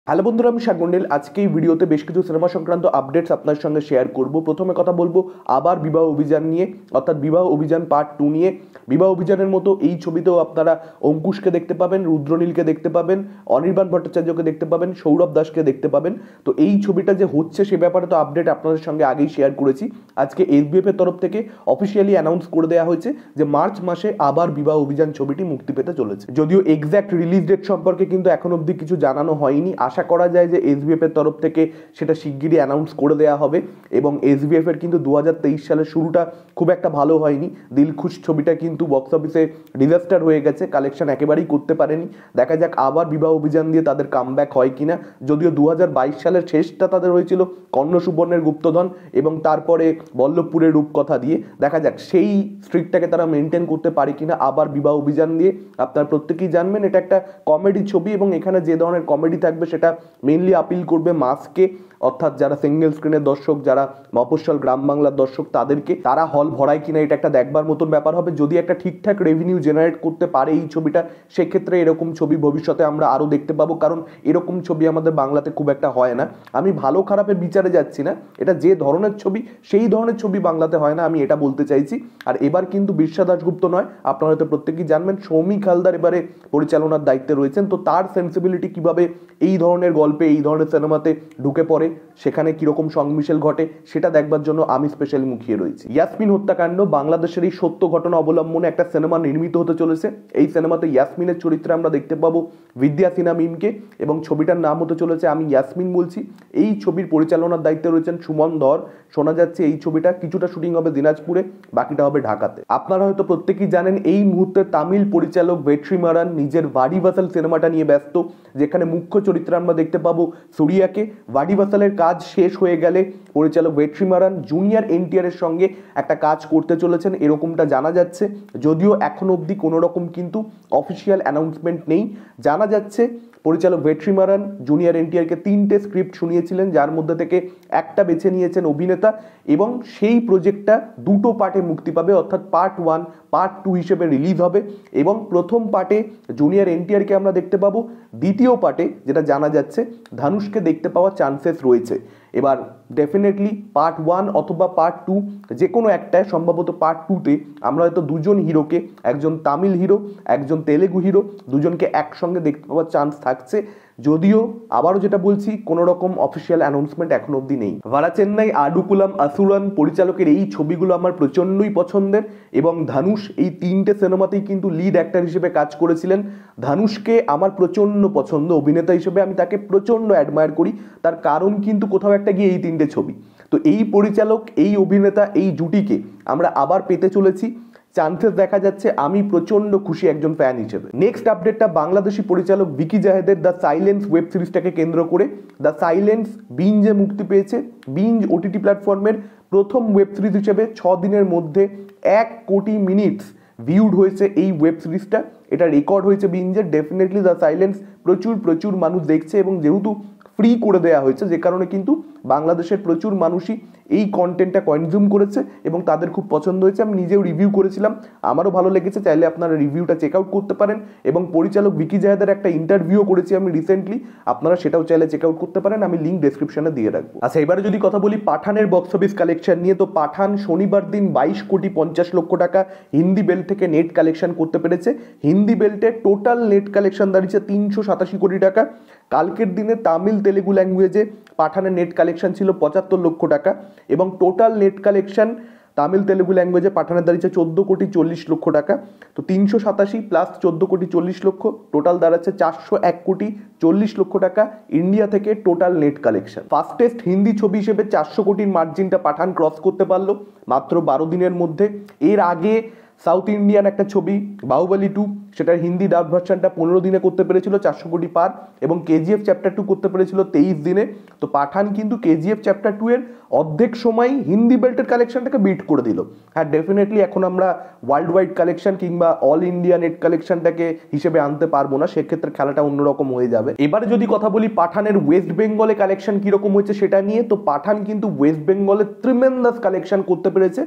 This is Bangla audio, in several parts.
হ্যালো বন্ধুরা, আমি শাকমন্ডল। আজকে এই ভিডিওতে বেশ কিছু সিনেমা সংক্রান্ত আপডেটস আপনার সঙ্গে শেয়ার করব। প্রথমে কথা বলবো আবার বিবাহ অভিযান নিয়ে, অর্থাৎ বিবাহ অভিযান পার্ট 2 নিয়ে। বিবাহ অভিযানের মতো এই ছবিতেও আপনারা অঙ্কুশকে দেখতে পাবেন, রুদ্রনীলকে দেখতে পাবেন, অনির্বাণ ভট্টাচার্যকে দেখতে পাবেন, সৌরভ দাসকে দেখতে পাবেন। তো এই ছবিটা যে হচ্ছে সে ব্যাপারে তো আপডেট আপনাদের সঙ্গে আগেই শেয়ার করেছি। আজকে এসবিএফ এর তরফ থেকে অফিসিয়ালি অ্যানাউন্স করে দেওয়া হয়েছে যে মার্চ মাসে আবার বিবাহ অভিযান ছবিটি মুক্তি পেতে চলেছে। যদিও এক্স্যাক্ট রিলিজ ডেট সম্পর্কে কিন্তু এখন অবধি কিছু জানানো হয়নি। আশা করা যায় যে এসবিএফ এর তরফ থেকে সেটা শিগগিরই অ্যানাউন্স করে দেওয়া হবে। এবং এসবিএফ এর কিন্তু 2023 সালের শুরুটা খুব একটা ভালো হয়নি। দিলখুশ ছবিটা কিন্তু বক্স অফিসে ডিজাস্টার হয়ে গেছে, কালেকশন একেবারেই করতে পারেনি। দেখা যাক আবার বিবাহ অভিযান দিয়ে তাদের কামব্যাক হয় কিনা। যদিও 2022 সালের শেষটা তাদের হয়েছিল কর্ণ সুবর্ণের গুপ্তধন এবং তারপরে বল্লভপুরের রূপকথা দিয়ে। দেখা যাক সেই স্ট্রিকটাকে তারা মেনটেন করতে পারে কিনা আবার বিবাহ অভিযান দিয়ে। আপনারা প্রত্যেকেই জানবেন এটা একটা কমেডি ছবি এবং এখানে যে ধরনের কমেডি থাকবে সেটা মেইনলি আপিল করবে মাসকে, অর্থাৎ যারা সিঙ্গেল স্ক্রিনের দর্শক, যারা মফস্বল গ্রাম বাংলার দর্শক তাদেরকে। তারা হল ভরায় কিনা এটা একটা দেখবার মতন ব্যাপার হবে। যদি একটা ঠিকঠাক রেভিনিউ জেনারেট করতে পারে এই ছবিটা, সেক্ষেত্রে এরকম ছবি ভবিষ্যতে আমরা আরও দেখতে পাবো, কারণ এরকম ছবি আমাদের বাংলাতে খুব একটা হয় না। আমি ভালো খারাপের বিচারে যাচ্ছি না, এটা যে ধরনের ছবি সেই ধরনের ছবি বাংলাতে হয় না, আমি এটা বলতে চাইছি। আর এবার কিন্তু বিশ্বা দাশগুপ্ত নয়, আপনারা হয়তো প্রত্যেকেই জানবেন সৌমিক হালদার এবারে পরিচালনার দায়িত্বে রয়েছেন। তো তার সেন্সিবিলিটি কিভাবে এই ধরনের গল্পে, এই ধরনের সিনেমাতে ঢুকে পড়ে, সেখানে কিরকম সংমিশেল ঘটে, সেটা দেখবার জন্য আমি স্পেশালি মুখিয়ে রয়েছি। ইয়াসমিন হত্যাকাণ্ড বাংলাদেশের এই সত্য ঘটনা অবলম্বনে একটা সিনেমা নির্মিত হতে চলেছে। এই সিনেমাতে ইয়াসমিনের চরিত্রে আমরা দেখতে পাবো বিদ্যা সিনহা মিমকে এবং ছবিটার নাম হতে চলেছে আমি ইয়াসমিন বলছি। এই ছবির পরিচালনার দায়িত্বে রয়েছেন সুমন ধর। শোনা যাচ্ছে এই ছবিটা কিছুটা শুটিং হবে দিনাজপুরে, বাকিটা হবে ঢাকাতে। আপনারা হয়তো প্রত্যেকেই জানেন এই মুহূর্তে তামিল পরিচালক ভেট্রিমারান নিজের ভাডিভাসাল সিনেমাটা নিয়ে ব্যস্ত, যেখানে মুখ্য চরিত্রে আমরা দেখতে পাবো সূর্যাকে। ভাডিভাসালের কাজ শেষ হয়ে গেলে পরিচালক ভেট্রিমারান জুনিয়র এনটিআর এর সঙ্গে একটা কাজ করতে চলেছেন এরকমটা জানা যাচ্ছে। যদিও এখন অবধি কোনো রকম কিন্তু অফিসিয়াল অ্যানাউন্সমেন্ট নেই। জানা যাচ্ছে পরিচালক ভেট্রিমারান জুনিয়র এনটিআরকে 3টে স্ক্রিপ্ট শুনিয়েছিলেন, যার মধ্যে থেকে একটা বেছে নিয়েছেন অভিনেতা এবং সেই প্রজেক্টটা 2টো পার্টে মুক্তি পাবে, অর্থাৎ পার্ট 1 পার্ট 2 হিসেবে রিলিজ হবে। এবং প্রথম পার্টে জুনিয়র এনটিআরকে আমরা দেখতে পাবো, দ্বিতীয় পার্টে যেটা জানা যাচ্ছে ধানুষকে দেখতে পাওয়ার চান্সেস রয়েছে। এবার ডেফিনেটলি পার্ট 1 অথবা পার্ট 2 যে কোনো একটায়, সম্ভবত পার্ট 2তে আমরা হয়তো দুজন হিরোকে, একজন তামিল হিরো একজন তেলেগু হিরো, দুজনকে একসঙ্গে দেখতে পাওয়ার চান্স থাকছে। যদিও আবারও যেটা বলছি, কোনো রকম অফিসিয়াল অ্যানাউন্সমেন্ট এখন অবধি নেই। ভাড়া চেন্নাই, আডুকুলাম, আসুরান পরিচালকের এই ছবিগুলো আমার প্রচণ্ডই পছন্দের এবং ধানুষ এই 3টে সিনেমাতেই কিন্তু লিড অ্যাক্টর হিসেবে কাজ করেছিলেন। ধানুষকে আমার প্রচণ্ড পছন্দ অভিনেতা হিসেবে, আমি তাকে প্রচণ্ড অ্যাডমায়ার করি। তার কারণ কিন্তু কোথাও একটা গিয়ে এই 3টে ছবি। তো এই পরিচালক, এই অভিনেতা, এই জুটিকে আমরা আবার পেতে চলেছি, চান্সেস দেখা যাচ্ছে। আমি প্রচন্ড খুশি একজন ফ্যান হিসেবে। নেক্সট আপডেটটা বাংলাদেশি পরিচালক ভিকি জাহেদের দ্য সাইলেন্স ওয়েব সিরিজটাকে কেন্দ্র করে। দ্য সাইলেন্স বিঞ্জে মুক্তি পেয়েছে। বিঞ্জ ওটিটি প্ল্যাটফর্মের প্রথম ওয়েব সিরিজ হিসেবে 6 দিনের মধ্যে 1 কোটি মিনিটস ভিউড হয়েছে এই ওয়েব সিরিজটা। এটা রেকর্ড হয়েছে বিঞ্জের। ডেফিনেটলি দ্য সাইলেন্স প্রচুর মানুষ দেখছে এবং যেহেতু ফ্রি করে দেওয়া হয়েছে, যে কারণে কিন্তু বাংলাদেশের প্রচুর মানুষই এই কন্টেন্টটা কনজিউম করেছে এবং তাদের খুব পছন্দ হয়েছে। আমি নিজেও রিভিউ করেছিলাম, আমারও ভালো লেগেছে। চাইলে আপনারা রিভিউটা চেক আউট করতে পারেন এবং পরিচালক ভিকি জাহেদের একটা ইন্টারভিউ করেছি আমি রিসেন্টলি, আপনারা সেটাও চাইলে চেক আউট করতে পারেন, আমি লিঙ্ক ডেসক্রিপশনে দিয়ে রাখবো। আচ্ছা, এবারে যদি কথা বলি পাঠানের বক্স অফিস কালেকশন নিয়ে, তো পাঠান শনিবার দিন 22,50,00,000 টাকা হিন্দি বেল্ট থেকে নেট কালেকশন করতে পেরেছে। হিন্দি বেল্টে টোটাল নেট কালেকশন দাঁড়িয়েছে 387 কোটি টাকা। কালকের দিনে তামিল তেলেগু ল্যাঙ্গুয়েজে পাঠানের নেট কালেকশন ছিল 75 লক্ষ টাকা এবং total net collection Tamil Telugu ল্যাঙ্গুয়েজে পাঠানের দাঁড়িয়েছে 14,40,00,000 টাকা। তো 387 প্লাস 14,40,00,000 টোটাল দাঁড়াচ্ছে 401,40,00,000 টাকা ইন্ডিয়া থেকে total net collection. Fastest Hindi ছবি হিসেবে 400 কোটির মার্জিনটা পাঠান ক্রস করতে পারলো মাত্র 12 দিনের মধ্যে। এর আগে সাউথ ইন্ডিয়ান একটা ছবি বাহুবলী 2, সেটার হিন্দি ডাব ভার্সনটা 15 দিনে করতে পেরেছিল 400 কোটি পার এবং কেজিএফ চ্যাপ্টার 2 করতে পেরেছিল 23 দিনে। তো পাঠান কিন্তু কেজিএফ চ্যাপ্টার 2 এর অর্ধেক সময় হিন্দি বেল্টের কালেকশনটাকে বিট করে দিল। হ্যাঁ, ডেফিনেটলি এখন আমরা ওয়ার্ল্ড ওয়াইড কালেকশন কিংবা অল ইন্ডিয়া নেট কালেকশনটাকে হিসেবে আনতে পারবো না, সেক্ষেত্রে খেলাটা অন্যরকম হয়ে যাবে। এবারে যদি কথা বলি পাঠানের ওয়েস্ট বেঙ্গলে কালেকশন কিরকম হয়েছে সেটা নিয়ে, তো পাঠান কিন্তু ওয়েস্ট বেঙ্গলে ট্রিমেন্ডাস কালেকশন করতে পেরেছে।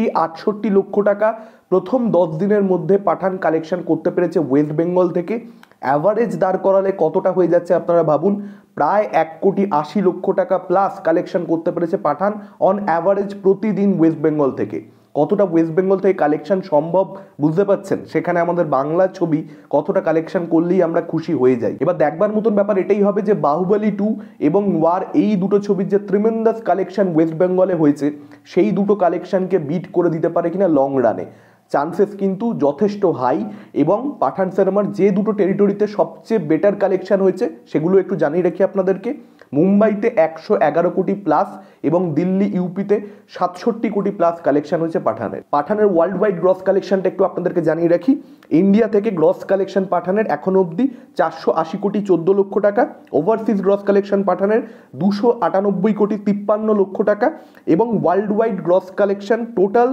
18,68,00,000 টাকা প্রথম 10 দিনের মধ্যে পাঠান কালেকশন করতে পেরেছে ওয়েস্ট বেঙ্গল থেকে। অ্যাভারেজ দাঁড় করালে কতটা হয়ে যাচ্ছে আপনারা ভাবুন, প্রায় 1,80,00,000 টাকা প্লাস কালেকশন করতে পেরেছে পাঠান অন অ্যাভারেজ প্রতিদিন ওয়েস্ট বেঙ্গল থেকে। কতটা ওয়েস্ট বেঙ্গল থেকে কালেকশন সম্ভব বুঝতে পারছেন, সেখানে আমাদের বাংলা ছবি কতটা কালেকশন করলেই আমরা খুশি হয়ে যাই। এবার দেখবার মতন ব্যাপার এটাই হবে যে বাহুবলী 2 এবং ওয়ার এই দুটো ছবির যে ট্রিমেন্ডাস কালেকশন ওয়েস্ট বেঙ্গলে হয়েছে সেই দুটো কালেকশনকে বিট করে দিতে পারে কিনা লং রানে, চান্সেস কিন্তু যথেষ্ট হাই। এবং পাঠান সিনেমার যে দুটো টেরিটরিতে সবচেয়ে বেটার কালেকশন হয়েছে সেগুলো একটু জানিয়ে রাখি আপনাদেরকে। মুম্বাইতে 111 কোটি প্লাস এবং দিল্লি ইউপিতে 67 কোটি প্লাস কালেকশন হয়েছে পাঠানের ওয়ার্ল্ড ওয়াইড গ্রস কালেকশনটা একটু আপনাদেরকে জানিয়ে রাখি। ইন্ডিয়া থেকে গ্রস কালেকশন পাঠানের এখনো অবধি 480 কোটি 14 লক্ষ টাকা, ওভারসিজ গ্রস কালেকশন পাঠানের 298 কোটি 53 লক্ষ টাকা এবং world wide gross collection total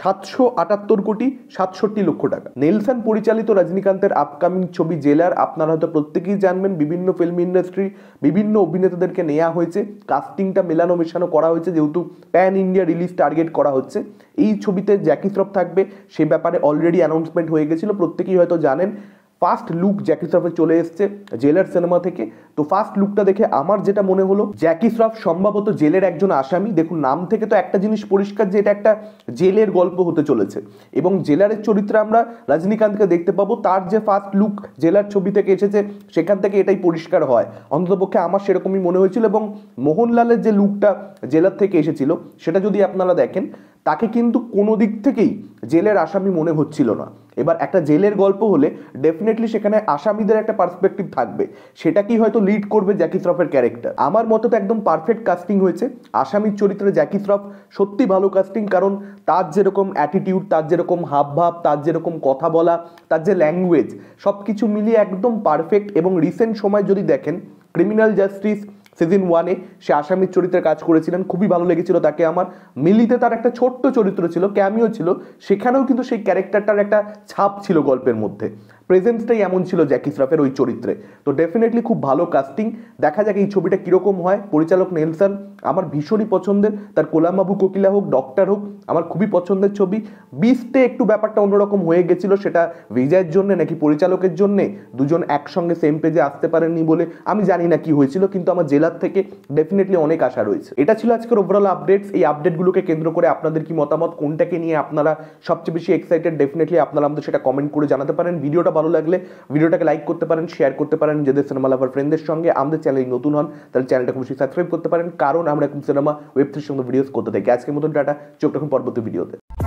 778 কোটি 67 লক্ষ টাকা। নেলসন পরিচালিত রজনীকান্তের আপকামিং ছবি জেলার আপনারা হয়তো প্রত্যেকেই জানবেন, বিভিন্ন ফিল্ম ইন্ডাস্ট্রি বিভিন্ন অভিনেতাদেরকে নেওয়া হয়েছে, কাস্টিংটা মেলানো মেশানো করা হয়েছে যেহেতু প্যান ইন্ডিয়া রিলিজ টার্গেট করা হচ্ছে। এই ছবিতে জ্যাকি শ্রফ থাকবে সে ব্যাপারে অলরেডি অ্যানাউন্সমেন্ট হয়ে গেছিল, প্রত্যেকেই হয়তো জানেন। ফার্স্ট লুক জ্যাকি শ্রফের চলে এসছে জেলার সিনেমা থেকে। তো ফার্স্ট লুকটা দেখে আমার যেটা মনে হলো, জ্যাকি শ্রফ সম্ভবত জেলের একজন আসামি। দেখুন নাম থেকে তো একটা জিনিস পরিষ্কার যে এটা একটা জেলের গল্প হতে চলেছে এবং জেলারের চরিত্রে আমরা রজনীকান্তকে দেখতে পাবো। তার যে ফার্স্ট লুক জেলার ছবি থেকে এসেছে সেখান থেকে এটাই পরিষ্কার হয়, অন্ততপক্ষে আমার সেরকমই মনে হয়েছিল। এবং মোহনলালের যে লুকটা জেলার থেকে এসেছিল সেটা যদি আপনারা দেখেন, তাকে কিন্তু কোনো দিক থেকেই জেলের আসামি মনে হচ্ছিল না। এবার একটা জেলের গল্প হলে ডেফিনেটলি সেখানে আসামিদের একটা পার্সপেক্টিভ থাকবে, সেটা কি হয়তো লিড করবে জ্যাকি শ্রফের ক্যারেক্টার। আমার মতে তো একদম পারফেক্ট কাস্টিং হয়েছে আসামির চরিত্রে জ্যাকি শ্রফ, সত্যি ভালো কাস্টিং। কারণ তার যেরকম অ্যাটিটিউড, তার যেরকম হাবভাব, তার যেরকম কথা বলা, তার যে ল্যাঙ্গুয়েজ, সব কিছু মিলিয়ে একদম পারফেক্ট। এবং রিসেন্ট সময় যদি দেখেন ক্রিমিনাল জাস্টিস সিজন 1-এ সে আসামির চরিত্রে কাজ করেছিলেন, খুবই ভালো লেগেছিল তাকে আমার। মিলিতে তার একটা ছোট্ট চরিত্র ছিল, ক্যামিও ছিল, সেখানেও কিন্তু সেই ক্যারেক্টারটার একটা ছাপ ছিল গল্পের মধ্যে, প্রেজেন্সটাই এমন ছিল জ্যাকি শ্রফের ওই চরিত্রে। তো ডেফিনেটলি খুব ভালো কাস্টিং, দেখা যাক এই ছবিটা কীরকম হয়। পরিচালক নেলসন আমার ভীষণই পছন্দের, তার কোলামাবু কোকিলা হোক, ডক্টর হোক, আমার খুবই পছন্দের ছবি। বিস্টে একটু ব্যাপারটা অন্যরকম হয়ে গেছিল, সেটা বিজয়ের জন্য নাকি পরিচালকের জন্যে, দুজন একসঙ্গে সেম পেজে আসতে পারেননি বলে আমি জানি না কি হয়েছিল, কিন্তু আমার জেলার থেকে ডেফিনেটলি অনেক আশা রয়েছে। এটা ছিল আজকের ওভারঅল আপডেটস। এই আপডেটগুলোকে কেন্দ্র করে আপনাদের কি মতামত, কোনটাকে নিয়ে আপনারা সবচেয়ে বেশি এক্সাইটেড, ডেফিনেটলি আপনারা আমাদের সেটা কমেন্ট করে জানাতে পারেন। ভিডিওটা ভালো লাগলে ভিডিওটাকে লাইক করতে পারেন, শেয়ার করতে পারেন নিজেদের সিনেমা লাভার ফ্রেন্ডদের সঙ্গে। আমাদের চ্যানেলে নতুন হন তাহলে চ্যানেলটাকে অবশ্যই সাবস্ক্রাইব করতে পারেন, কারণ আমরা এখন সিনেমা ওয়েব 3 সঙ্গে ভিডিওস করতে থাকি। আজকের মতন টাটা, চোখ রাখুন পরবর্তী ভিডিওতে।